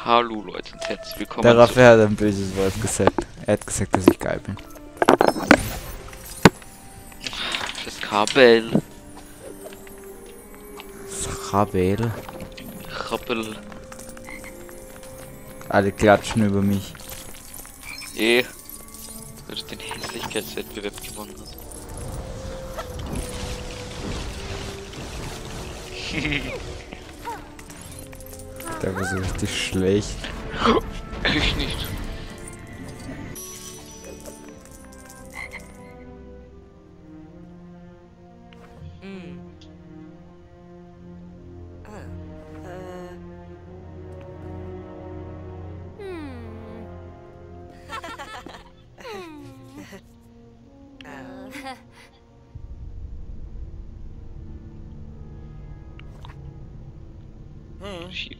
Hallo Leute und herzlich willkommen. Der Raphael hat ein böses Wort gesagt. Er hat gesagt, dass ich geil bin. Das Kabel. Das Rabel. Kabel. Alle klatschen über mich. Weil du den Hässlichkeitswettbewerb gewonnen hast. Der war so richtig schlecht. Ich nicht. Schier.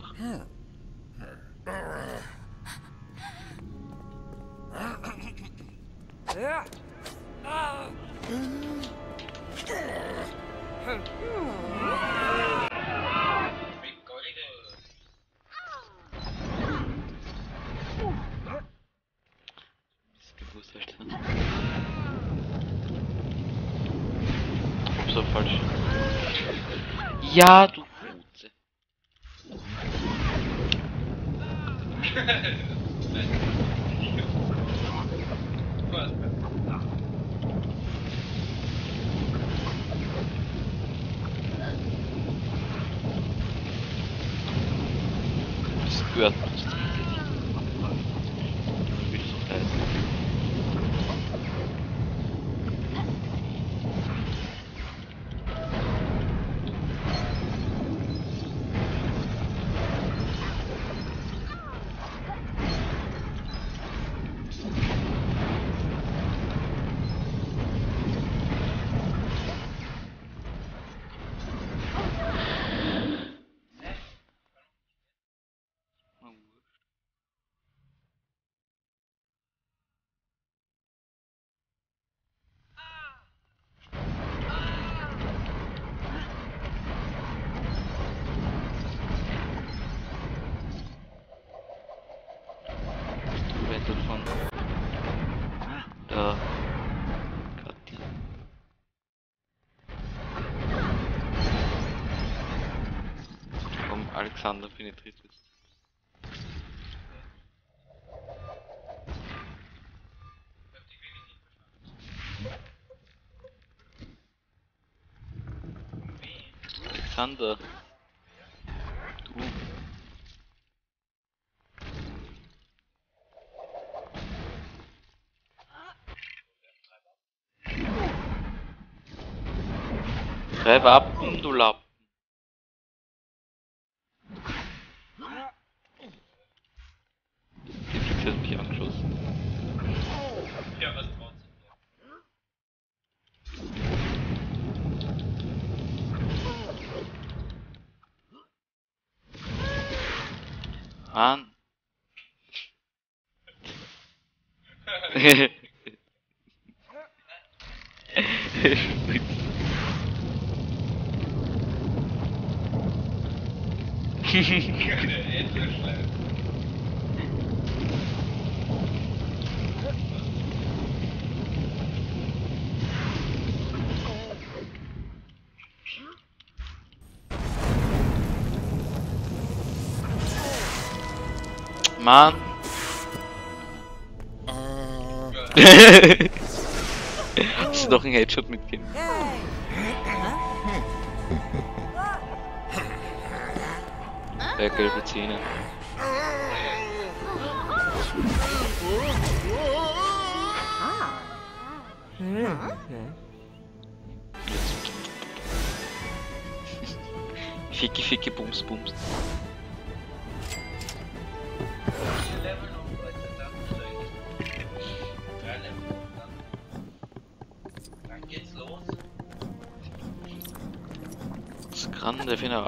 Ist gewusst, Alter. So falsch. Ja, du Fotze. Das gehört nicht. Wie das auch heißt. Davon. Da. Kathi. Komm, Alexander penetriert jetzt. Alexander. Du. Treib ab, du Lappen. Die Fix hat mich angeschossen. Ja, was traut sich der? Mann. Mann. Hast du doch einen Headshot mitgeben? Gelbe Zähne. Ficki ficki bums bums. Dann geht's los. Das grande Finale.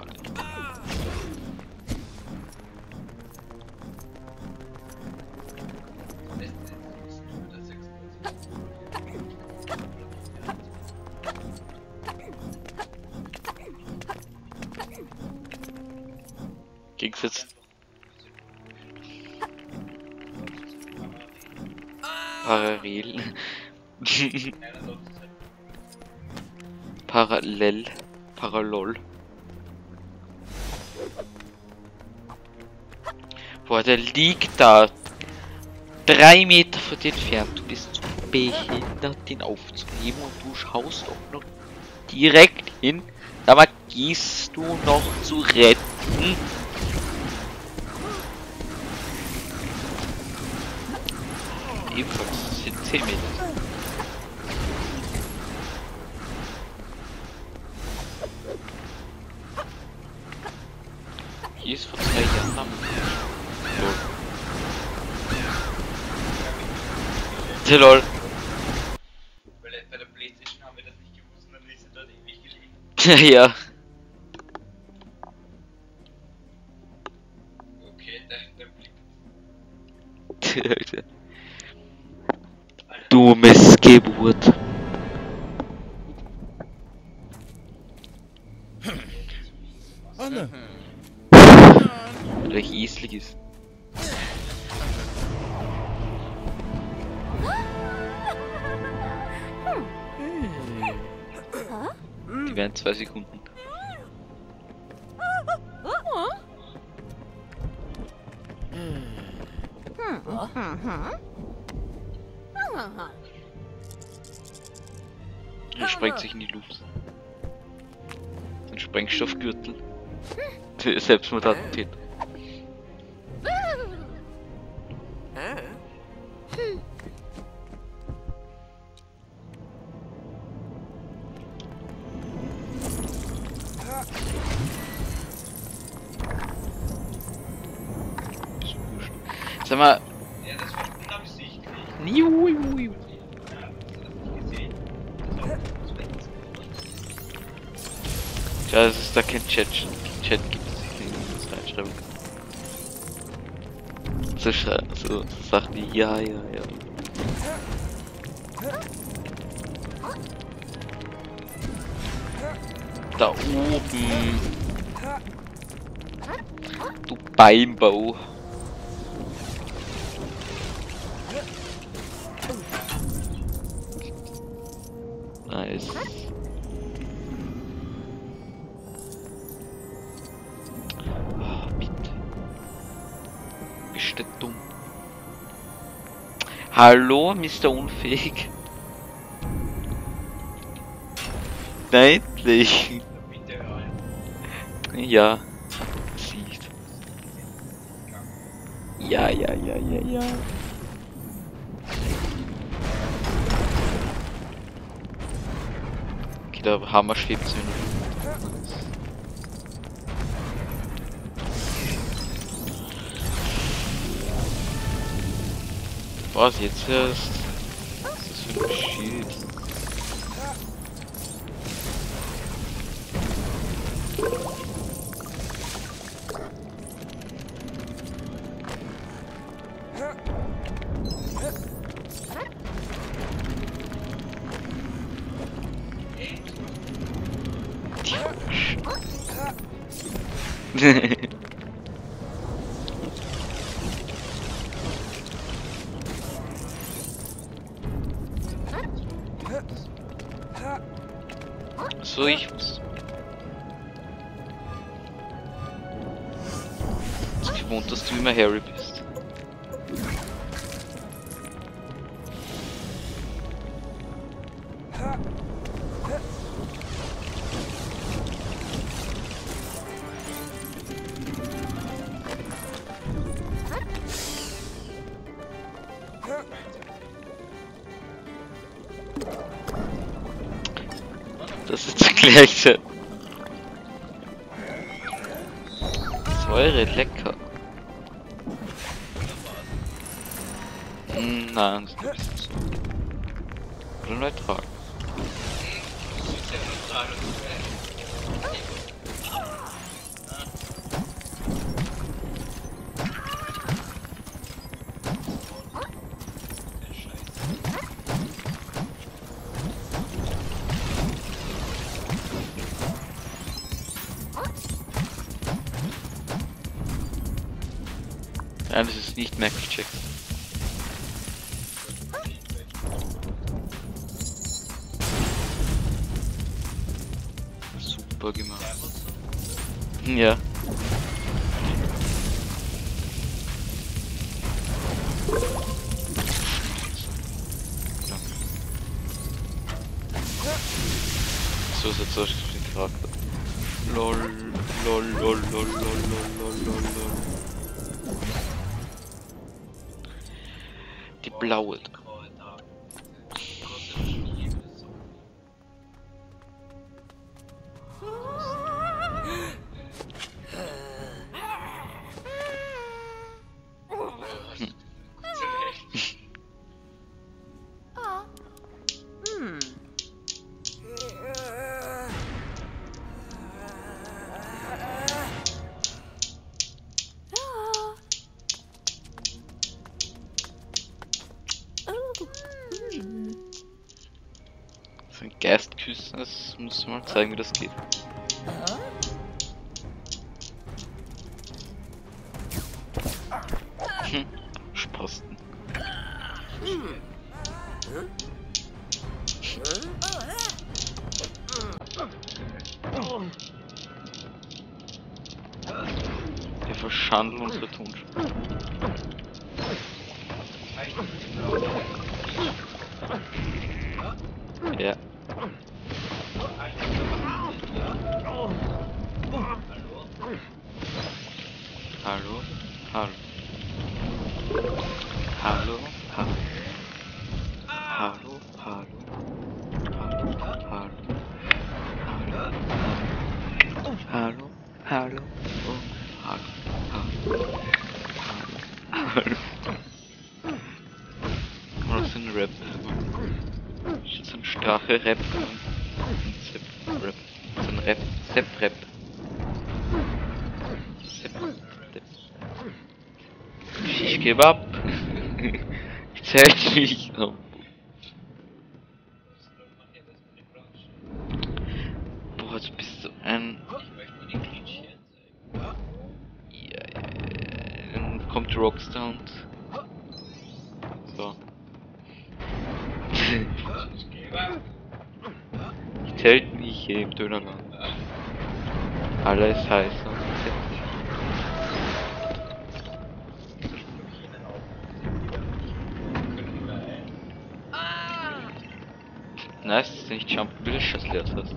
Gegen's jetzt Parallel. Parallel. Parallel. Boah, der liegt da. 3 Meter von dir entfernt. Du bist zu behindert, den aufzunehmen und du schaust auch noch direkt hin. Aber gehst du noch zu retten? Ebenfalls sind 10 Meter. Hier ist vor 2 Jahren. Lol. Lol. Bei der PlayStation haben wir das nicht gewusst und dann ist sie dort ewig gelegen. Ja. Okay, der Blick. Alter. Du Missgeburt. Anne. Weil er hässlich ist. Die werden 2 Sekunden. Er sprengt sich in die Luft. Ein Sprengstoffgürtel. Selbstmordattentäter. Sag mal. Ja, das war unabsichtlich. Niu. Ja, hast du das nicht gesehen? Ja, das ist da kein Chat gibt es nicht, das reinschreiben kann. So Sachen wie ja. Da oben. Du Beinbau. Nice. Oh, bitte. Bist du dumm? Hallo, Mr. Unfähig? Endlich! Bitte rein. Ja. Sieht. Ja. Okay, der Hammer schwebt so in der Luft. Was jetzt erst? Was ist das für ein Schild? So, ich muss. Ich bin gewohnt, dass du immer Harry bist. Das ist gleich. Säure, lecker. Nein, das ist ein bisschen so. Oder neutral. Das ist ja neutral und Nein, das ist nicht Michael Jackson. super gemacht. Ja. So ist jetzt auch den Charakter. Lol, lol, lol, lol, lol, lol, lol, lol, lol. Die blaue. So ein Geist küssen, das muss man mal zeigen, wie das geht. Spasten. Wir verschandeln unsere Tonspur. Ja. Hallo? Hallo? Hallo? Hallo? Hallo? Hallo? Hallo? Hallo? Hallo? Hallo? Oh, hallo? Hallo? Hallo? Kann man auch so einen Rap machen? So ein Strache-Rap und ein Sepp-Rap. So ein Rap, Sepp-Rap. Sepp-Rap. Ich gebe ab. Zählt mich ab. Boah, jetzt bist du ein... Ja, dann kommt Rockstar und... So. Zählt mich hier im Dönerland. Alles heiß und fertig. Nice, dass du nicht Jump Delicious leert hast.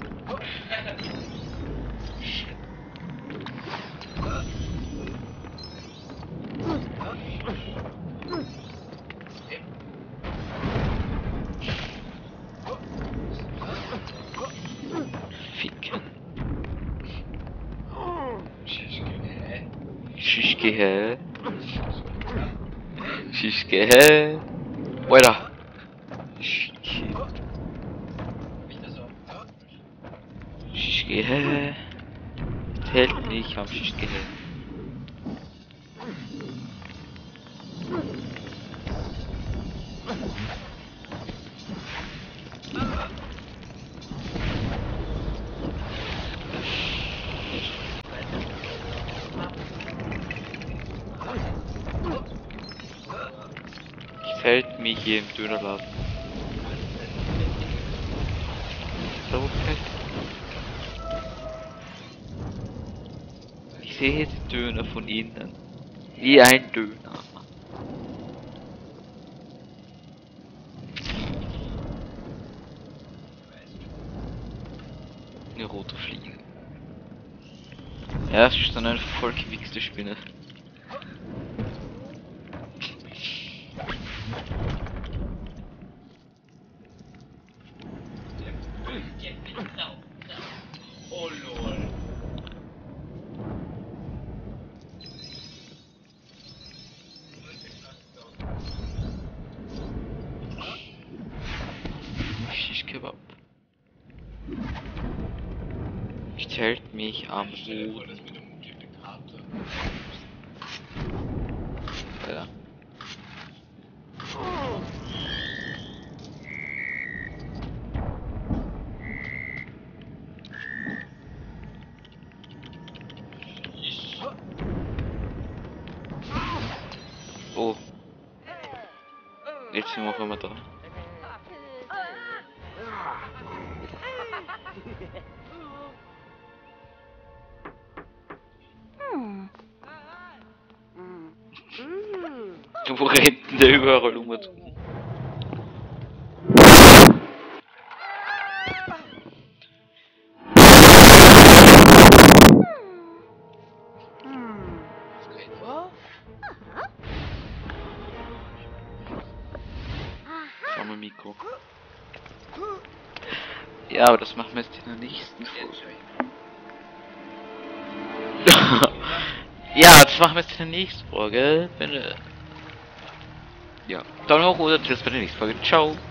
Ficken. Schischgehe. Schischgehe. Alter. Schischgehe. Hält mich am Schischgehe. Fällt mich hier im Dönerladen. So fällt. Ich sehe den Döner von innen. Wie ein Döner. Eine rote Fliege. Ja, es ist dann eine vollgewichste Spinne. Oh lol. Shish Kebab. Stellt mich am Boden. Ja. Oh. Jetzt sind wir auf einmal da. Wo rennt denn der überall um? Schau mal Mikro. Ja, aber das machen wir jetzt in der nächsten Folge. Ja, das machen wir jetzt in der nächsten Folge. Wenn, ja, Daumen hoch oder tschüss bei der nächsten Folge. Ciao.